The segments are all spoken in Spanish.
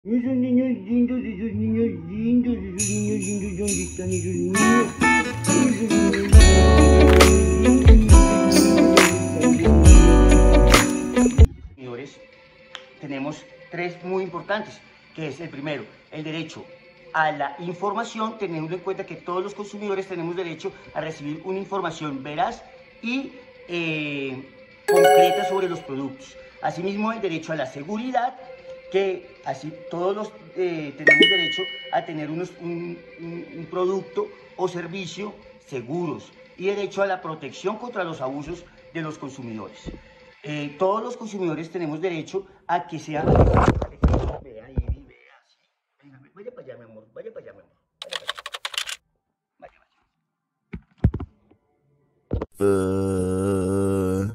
Esos niños lindos, esos niños lindos, esos niños lindos, ¿dónde están esos niños? Esos niños tenemos tres muy importantes, que es el primero, el derecho a la información, teniendo en cuenta que todos los consumidores tenemos derecho a recibir una información veraz y concreta sobre los productos. Asimismo, el derecho a la seguridad, que así todos los tenemos derecho a tener un producto o servicio seguros, y derecho a la protección contra los abusos de los consumidores. Todos los consumidores tenemos derecho a que sea... Vea ahí, vea, sí. Venga, vaya para allá, mi amor, vaya para allá, mi amor. Vaya, vaya.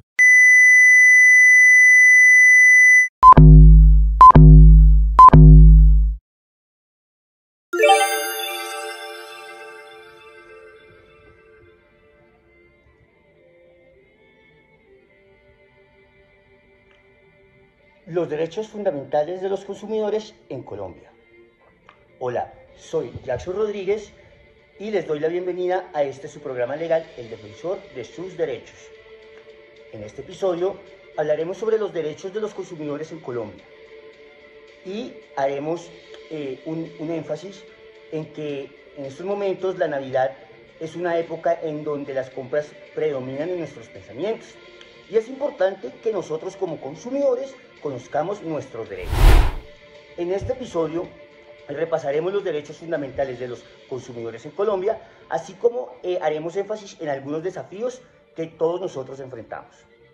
Los derechos fundamentales de los consumidores en Colombia. Hola, soy Jackson Rodríguez y les doy la bienvenida a este su programa legal, El Defensor de sus Derechos. En este episodio hablaremos sobre los derechos de los consumidores en Colombia y haremos un énfasis en que en estos momentos la Navidad es una época en donde las compras predominan en nuestros pensamientos, y es importante que nosotros como consumidores conozcamos nuestros derechos. En este episodio repasaremos los derechos fundamentales de los consumidores en Colombia, así como haremos énfasis en algunos desafíos que todos nosotros enfrentamos.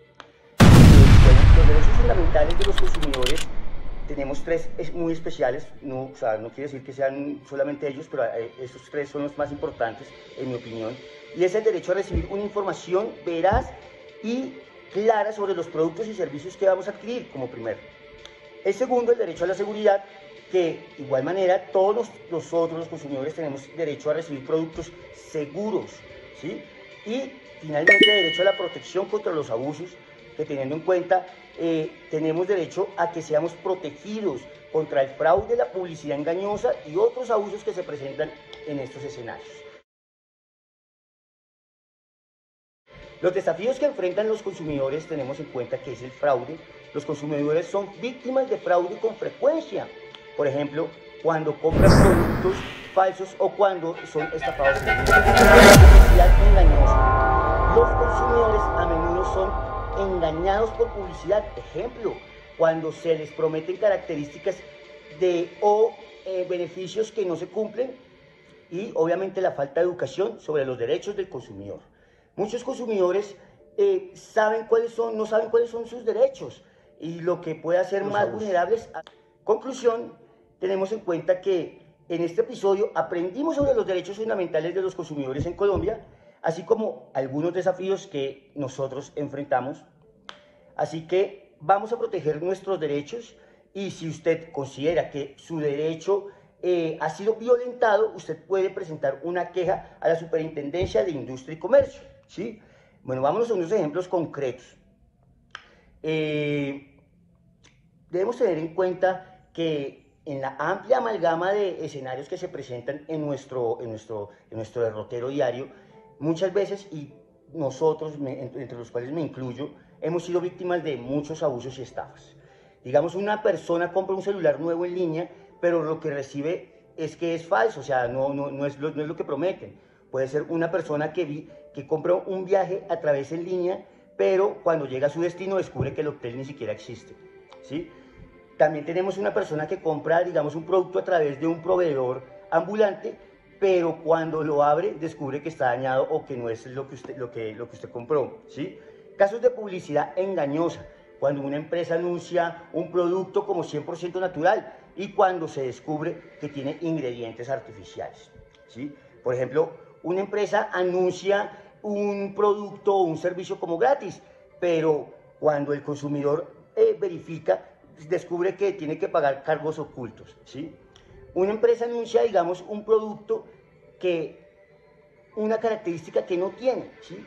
Los derechos fundamentales de los consumidores tenemos tres muy especiales, no quiere decir que sean solamente ellos, pero esos tres son los más importantes en mi opinión, y es el derecho a recibir una información veraz y clara sobre los productos y servicios que vamos a adquirir como primero. El segundo, el derecho a la seguridad, que de igual manera todos nosotros los consumidores tenemos derecho a recibir productos seguros, ¿sí? Y finalmente, el derecho a la protección contra los abusos, que teniendo en cuenta tenemos derecho a que seamos protegidos contra el fraude, la publicidad engañosa y otros abusos que se presentan en estos escenarios. Los desafíos que enfrentan los consumidores tenemos en cuenta que es el fraude. Los consumidores son víctimas de fraude con frecuencia. Por ejemplo, cuando compran productos falsos o cuando son estafados en publicidad engañosa. Los consumidores a menudo son engañados por publicidad. Ejemplo, cuando se les prometen características o beneficios que no se cumplen, y obviamente la falta de educación sobre los derechos del consumidor. Muchos consumidores no saben cuáles son sus derechos, y lo que puede hacer más vulnerables. Conclusión, tenemos en cuenta que en este episodio aprendimos sobre los derechos fundamentales de los consumidores en Colombia, así como algunos desafíos que nosotros enfrentamos. Así que vamos a proteger nuestros derechos, y si usted considera que su derecho ha sido violentado, usted puede presentar una queja a la Superintendencia de Industria y Comercio, ¿sí? Bueno, vámonos a unos ejemplos concretos. Debemos tener en cuenta que en la amplia amalgama de escenarios que se presentan en nuestro derrotero diario, muchas veces, y nosotros, entre los cuales me incluyo, hemos sido víctimas de muchos abusos y estafas. Digamos, una persona compra un celular nuevo en línea, pero lo que recibe es que es falso, o sea, no es lo que prometen. Puede ser una persona que compra un viaje a través en línea, pero cuando llega a su destino descubre que el hotel ni siquiera existe, ¿sí? También tenemos una persona que compra, digamos, un producto a través de un proveedor ambulante, pero cuando lo abre descubre que está dañado o que no es lo que usted compró, ¿sí? Casos de publicidad engañosa, cuando una empresa anuncia un producto como 100% natural y cuando se descubre que tiene ingredientes artificiales, ¿sí? Por ejemplo, una empresa anuncia un producto o un servicio como gratis, pero cuando el consumidor verifica, descubre que tiene que pagar cargos ocultos, ¿sí? Una empresa anuncia, digamos, un producto una característica que no tiene, ¿sí?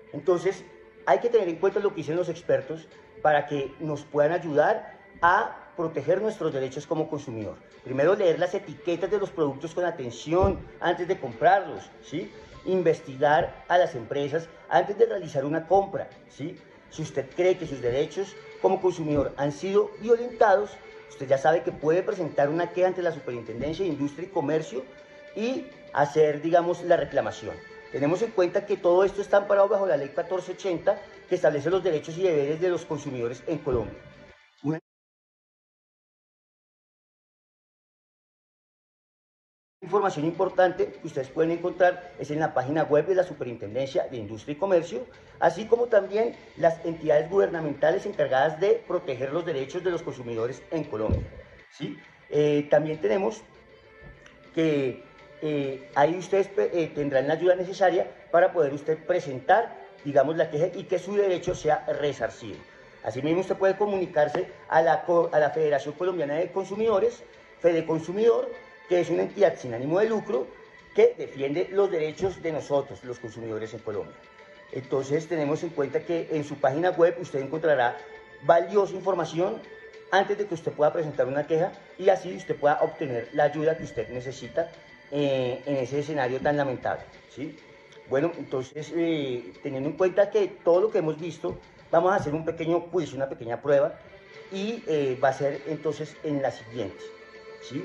Entonces, hay que tener en cuenta lo que dicen los expertos para que nos puedan ayudar a proteger nuestros derechos como consumidor. Primero, leer las etiquetas de los productos con atención antes de comprarlos, ¿sí? Investigar a las empresas antes de realizar una compra, ¿sí? Si usted cree que sus derechos como consumidor han sido violentados, usted ya sabe que puede presentar una queja ante la Superintendencia de Industria y Comercio y hacer, digamos, la reclamación. Tenemos en cuenta que todo esto está amparado bajo la Ley 1480, que establece los derechos y deberes de los consumidores en Colombia. Una información importante que ustedes pueden encontrar es en la página web de la Superintendencia de Industria y Comercio, así como también las entidades gubernamentales encargadas de proteger los derechos de los consumidores en Colombia, ¿sí? También tenemos que ahí ustedes tendrán la ayuda necesaria para poder usted presentar, digamos, la queja y que su derecho sea resarcido. Asimismo, usted puede comunicarse a la Federación Colombiana de Consumidores, Fedeconsumidor, que es una entidad sin ánimo de lucro que defiende los derechos de nosotros, los consumidores en Colombia. Entonces, tenemos en cuenta que en su página web usted encontrará valiosa información antes de que usted pueda presentar una queja y así usted pueda obtener la ayuda que usted necesita en ese escenario tan lamentable, ¿sí? Bueno, entonces, teniendo en cuenta que todo lo que hemos visto, vamos a hacer un pequeño quiz, una pequeña prueba, y va a ser entonces en la siguiente, ¿sí?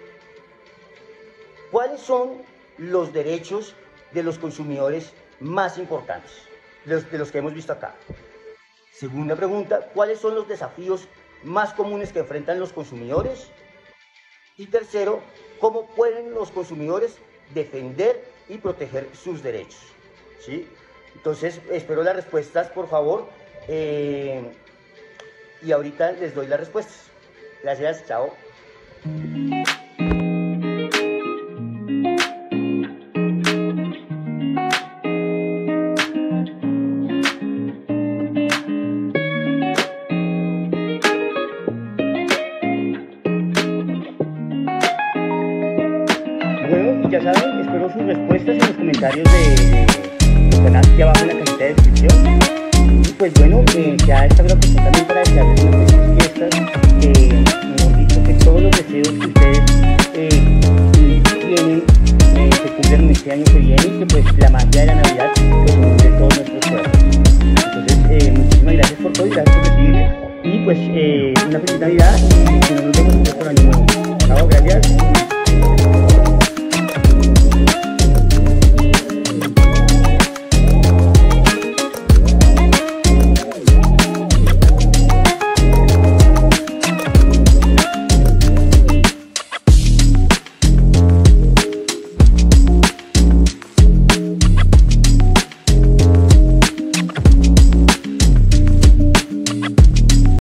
¿Cuáles son los derechos de los consumidores más importantes, de los que hemos visto acá? Segunda pregunta, ¿cuáles son los desafíos más comunes que enfrentan los consumidores? Y tercero, ¿cómo pueden los consumidores defender y proteger sus derechos? ¿Sí? Entonces, espero las respuestas, por favor, y ahorita les doy las respuestas. Gracias, chao. Bueno, y ya saben, espero sus respuestas en los comentarios del canal aquí abajo en la cajita de descripción. Y pues bueno, ya esta grabación también para desearles unas felices fiestas, mejor dicho, que todos los deseos que ustedes tienen se cumplan en este año que viene y que pues la magia de la Navidad